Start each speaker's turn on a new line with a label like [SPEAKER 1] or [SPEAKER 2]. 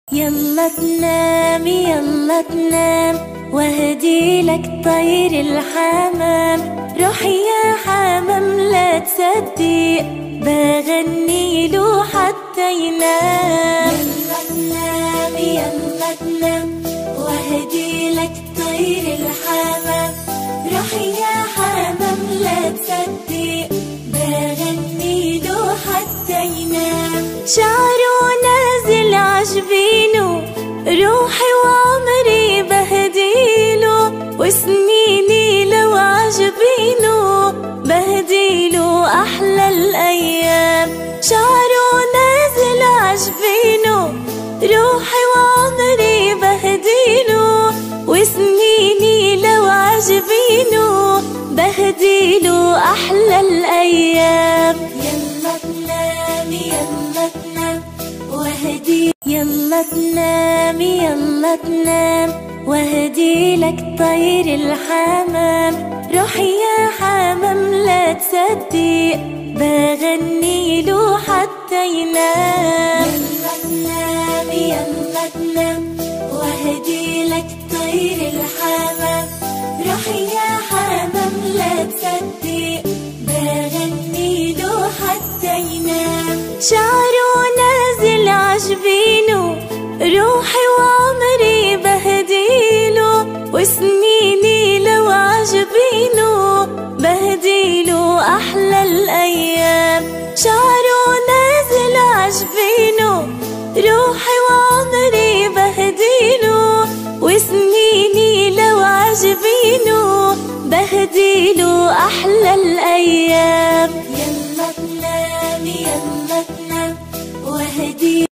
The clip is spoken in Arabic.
[SPEAKER 1] يلا تنام يلا تنام وهدي لك طير الحمام. روح يا حمام لا تصدق بغني له حتى ينام. يلا تنام يلا تنام وهدي لك طير الحمام. روح يا حمام لا تصدق بغني له حتى ينام. شعره نازل عجبينه روحي وعمري بهديله وسنيني لو عجبينه بهديله أحلى الأيام. شعره نازل عجبينه روحي وعمري بهديله وسنيني لو عجبينه بهديله أحلى الأيام. يلا تنام يلا تنام وهدي يلا تنام يلا تنام وهدي لك طير الحمام. روح يا حمام لا تصدق بغني له حتى ينام. يلا تنام يلا تنام وهدي لك طير الحمام. روح يا حمام لا تصدق بغني له حتى ينام. شعره نازل عجبينه روحي وعمري بهديله وسنيني لو عجبينه بهديله أحلى الأيام. شعره نازل عجبينه روحي وعمري بهديله وسنيني لو عجبينه بهديله أحلى الأيام. يلا تنام يلا تنام وهدي